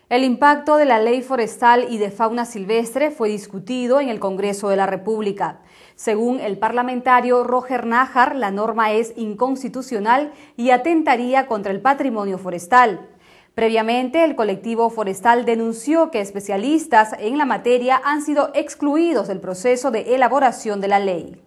El impacto de la Ley Forestal y de Fauna Silvestre fue discutido en el Congreso de la República. Según el parlamentario Roger Nájar, la norma es inconstitucional y atentaría contra el patrimonio forestal. Previamente, el colectivo forestal denunció que especialistas en la materia han sido excluidos del proceso de elaboración de la ley.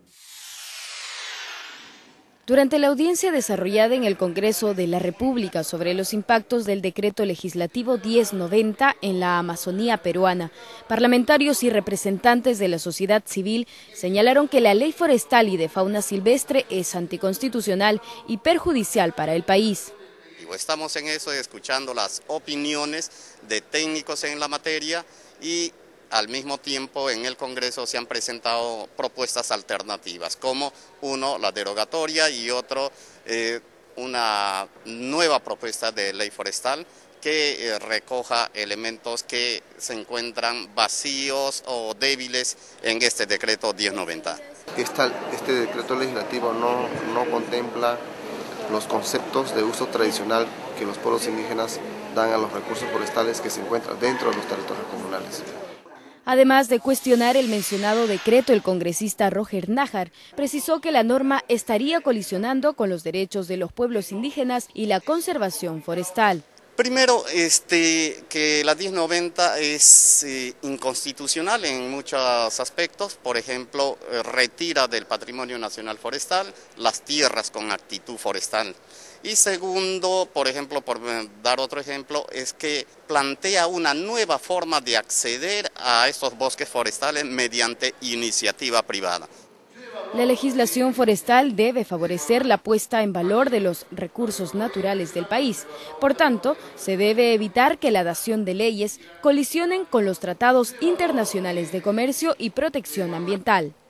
Durante la audiencia desarrollada en el Congreso de la República sobre los impactos del decreto legislativo 1090 en la Amazonía peruana, parlamentarios y representantes de la sociedad civil señalaron que la ley forestal y de fauna silvestre es anticonstitucional y perjudicial para el país. Estamos en eso, escuchando las opiniones de técnicos en la materia y al mismo tiempo en el Congreso se han presentado propuestas alternativas, como uno, la derogatoria, y otro, una nueva propuesta de ley forestal que recoja elementos que se encuentran vacíos o débiles en este decreto 1090. Este decreto legislativo no contempla los conceptos de uso tradicional que los pueblos indígenas dan a los recursos forestales que se encuentran dentro de los territorios comunales. Además de cuestionar el mencionado decreto, el congresista Roger Nájar precisó que la norma estaría colisionando con los derechos de los pueblos indígenas y la conservación forestal. Primero, que la 1090 es inconstitucional en muchos aspectos. Por ejemplo, retira del patrimonio nacional forestal las tierras con actitud forestal. Y segundo, por ejemplo, por dar otro ejemplo, es que plantea una nueva forma de acceder a estos bosques forestales mediante iniciativa privada. La legislación forestal debe favorecer la puesta en valor de los recursos naturales del país. Por tanto, se debe evitar que la dación de leyes colisionen con los tratados internacionales de comercio y protección ambiental.